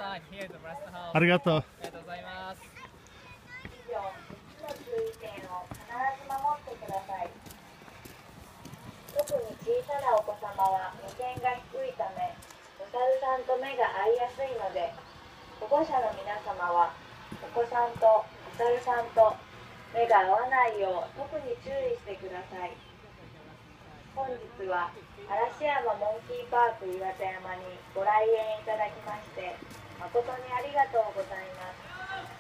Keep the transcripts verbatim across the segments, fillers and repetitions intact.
ありがとう。 ありがとうございます。 以上、いちの注意点を必ず守ってください。特に小さなお子様は目線が低いため、お猿さんと目が合いやすいので、保護者の皆様はお子さんとお猿さんと目が合わないよう特に注意してください。本日は嵐山モンキーパーク岩田山にご来園いただきまして誠にありがとうございます。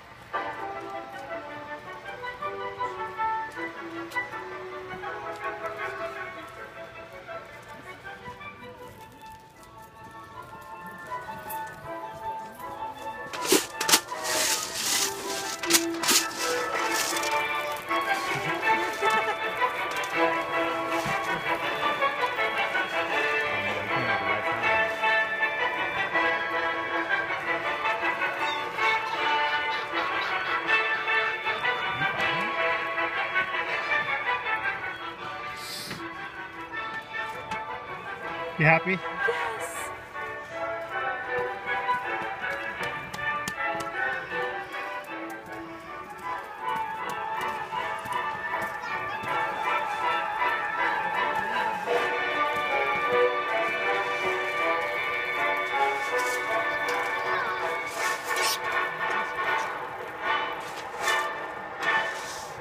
You happy?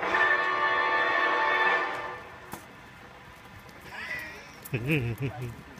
Yes.